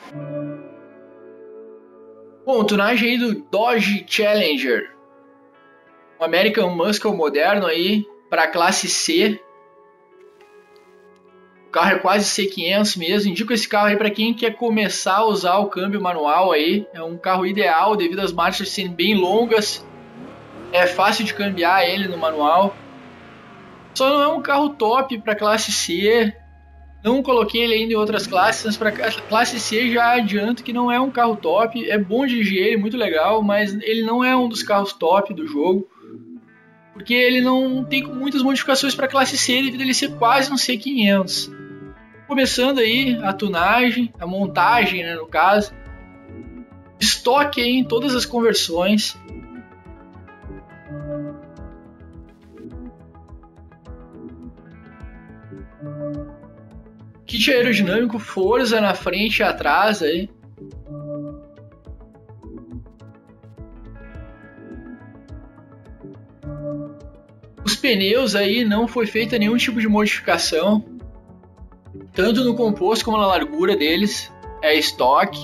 Bom, tunagem aí do Dodge Challenger, um American Muscle moderno aí para classe C. O carro é quase C500 mesmo. Indico esse carro aí para quem quer começar a usar o câmbio manual aí. É um carro ideal devido às marchas serem bem longas. É fácil de cambiar ele no manual. Só não é um carro top para classe C. Não coloquei ele ainda em outras classes, mas para classe C já adianto que não é um carro top. É bom dirigir ele, muito legal, mas ele não é um dos carros top do jogo. Porque ele não tem muitas modificações para classe C devido a ele ser quase um C500. Começando aí a tunagem, a montagem, né, no caso. Estoque aí em todas as conversões. Kit aerodinâmico, força na frente e atrás aí. Os pneus aí não foi feita nenhum tipo de modificação, tanto no composto como na largura deles, é estoque.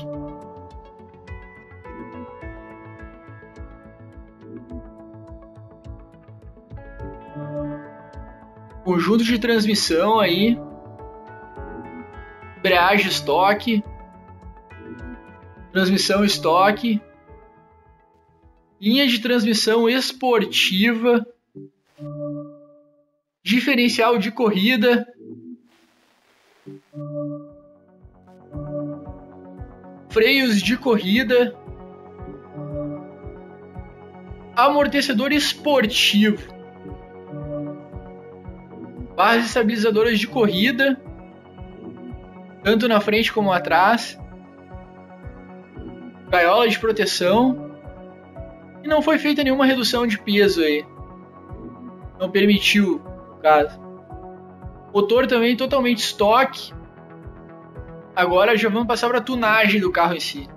Conjunto de transmissão aí, embreagem estoque, transmissão estoque, linha de transmissão esportiva, diferencial de corrida, freios de corrida, amortecedor esportivo, barras estabilizadoras de corrida, tanto na frente como atrás, gaiola de proteção, e não foi feita nenhuma redução de peso aí, não permitiu, no caso. Motor também totalmente estoque. Agora já vamos passar para a tunagem do carro em si.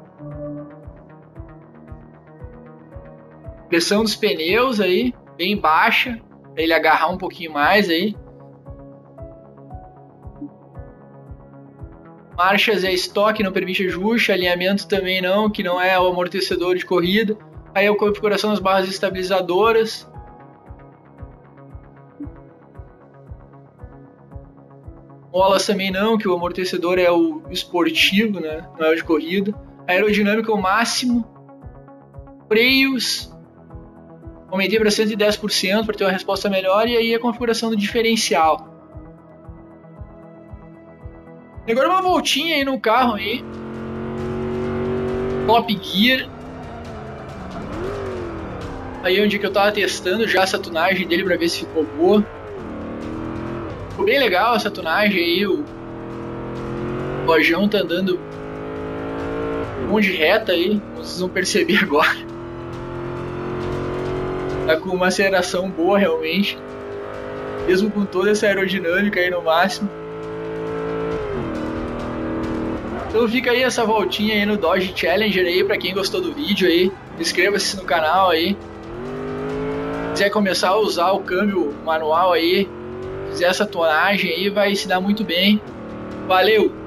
Pressão dos pneus aí, bem baixa, para ele agarrar um pouquinho mais aí. Marchas é estoque, não permite ajuste. Alinhamento também não, que não é o amortecedor de corrida. Aí a configuração das barras estabilizadoras. Molas também não, que o amortecedor é o esportivo, né? Não é o de corrida. Aerodinâmica o máximo. Freios. Aumentei para 110% para ter uma resposta melhor. E aí a configuração do diferencial. E agora uma voltinha aí no carro aí. Top Gear. Aí onde que eu tava testando já essa tunagem dele para ver se ficou boa. Ficou bem legal essa tunagem aí. O Rojão tá andando um monte de reta aí. Vocês vão perceber agora. Tá com uma aceleração boa realmente. Mesmo com toda essa aerodinâmica aí no máximo. Então fica aí essa voltinha aí no Dodge Challenger aí, pra quem gostou do vídeo aí. Inscreva-se no canal aí. Se quiser começar a usar o câmbio manual aí, fizer essa tonagem aí, vai se dar muito bem. Valeu!